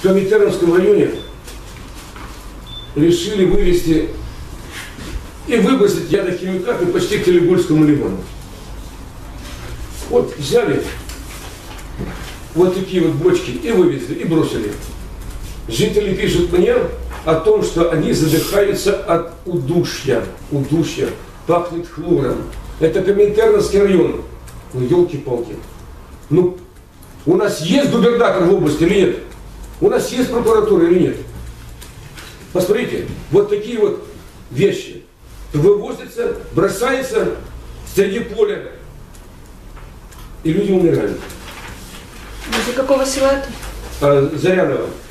Коминтерновском районе решили вывести и выбросить ядохимикаты почти к Телегульскому лиману. Вот взяли вот такие вот бочки и вывезли, и бросили. Жители пишут мне о том, что они задыхаются от удушья. Удушья. Пахнет хлором. Это Коминтерновский район. Ну, елки-палки. Ну, у нас есть губернатор в области или нет? У нас есть прокуратура или нет? Посмотрите, вот такие вот вещи. Вывозятся, бросаются среди поля. И люди умирают. Из какого села это? Зарянова.